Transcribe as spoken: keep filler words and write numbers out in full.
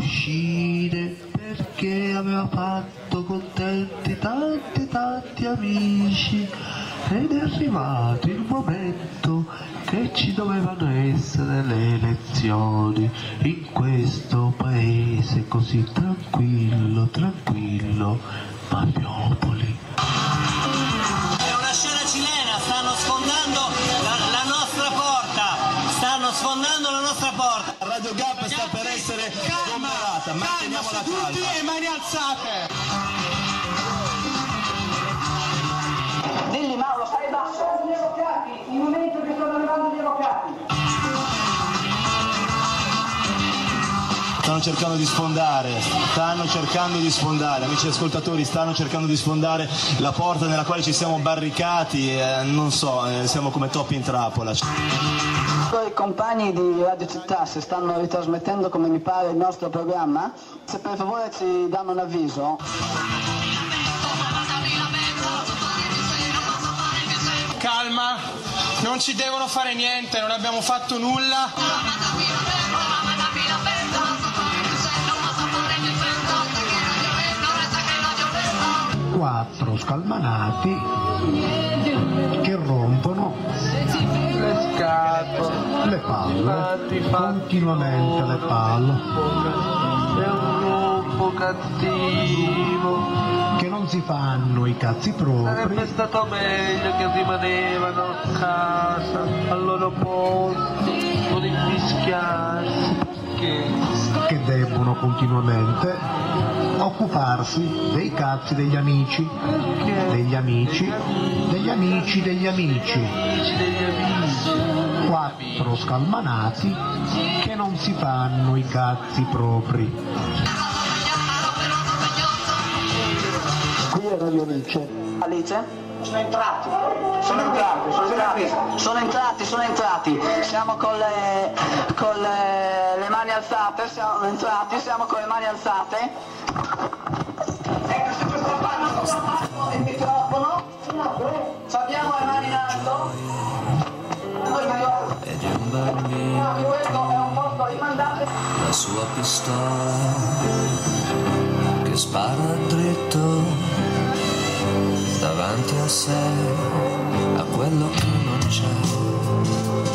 uscire perché aveva fatto contenti tanti tanti amici ed è arrivato il momento che ci dovevano essere le elezioni in questo paese così tranquillo, tranquillo, Mariupoli. È una scena cilena, stanno sfondando la, la nostra porta, stanno sfondando la nostra porta. Radio Gap sta per essere bombarata, manteniamo la calma. Tutti e mani alzate. Dilli Mauro, stai basso. Gli avvocati, in un momento che stanno arrivando gli avvocati. Stanno cercando di sfondare, stanno cercando di sfondare, amici ascoltatori, stanno cercando di sfondare la porta nella quale ci siamo barricati, eh, non so, eh, siamo come topi in trappola. I compagni di Radio Città, se stanno ritrasmettendo come mi pare il nostro programma, se per favore ci danno un avviso. Calma, non ci devono fare niente, non abbiamo fatto nulla. Quattro scalmanati che rompono Le scatole, le palle, continuamente le palle, è un gruppo cattivo. che non si fanno i cazzi propri, Sarebbe stato meglio che rimanevano a casa, al loro posto, non infischiarsi, che che debbono continuamente occuparsi dei cazzi degli amici, degli amici, degli amici, degli amici. amici degli amici. Quattro scalmanati che non si fanno i cazzi propri. Qui è Radio Alice. Alice? Sono entrati. Sono entrati, sono entrati. Sono entrati, sono entrati. Siamo con le, con le, le mani alzate, siamo entrati, siamo con le mani alzate. Ecco, se questo fanno il microfono, abbiamo le mani in alto. Ed è un bambino, Questo è un posto rimandato. la sua pistola che spara dritto davanti a sé, a quello che non c'è.